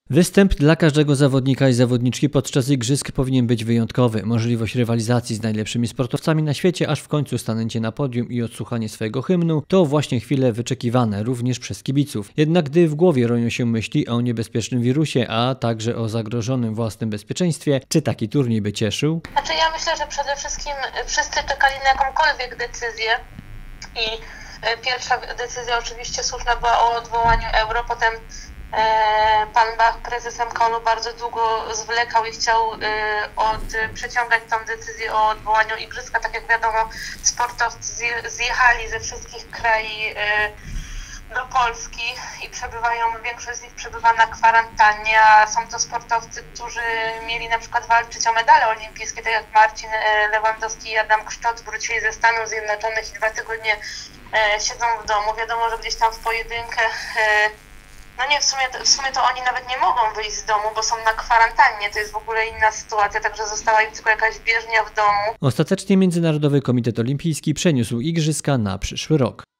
Występ dla każdego zawodnika i zawodniczki podczas igrzysk powinien być wyjątkowy. Możliwość rywalizacji z najlepszymi sportowcami na świecie, aż w końcu stanęcie na podium i odsłuchanie swojego hymnu, to właśnie chwile wyczekiwane również przez kibiców. Jednak gdy w głowie roją się myśli o niebezpiecznym wirusie, a także o zagrożonym własnym bezpieczeństwie, czy taki turniej by cieszył? Ja myślę, że przede wszystkim wszyscy czekali na jakąkolwiek decyzję i pierwsza decyzja oczywiście słuszna była o odwołaniu Euro, potem pan Bach, prezes MKOL-u, bardzo długo zwlekał i chciał przeciągać tą decyzję o odwołaniu igrzyska. Tak jak wiadomo, sportowcy zjechali ze wszystkich krajów do Polski i większość z nich przebywa na kwarantannie, a są to sportowcy, którzy mieli na przykład walczyć o medale olimpijskie, tak jak Marcin Lewandowski i Adam Kszczot, wrócili ze Stanów Zjednoczonych i 2 tygodnie siedzą w domu. Wiadomo, że gdzieś tam w pojedynkę, w sumie to oni nawet nie mogą wyjść z domu, bo są na kwarantannie, to jest w ogóle inna sytuacja, także została im tylko jakaś bieżnia w domu. Ostatecznie Międzynarodowy Komitet Olimpijski przeniósł igrzyska na przyszły rok.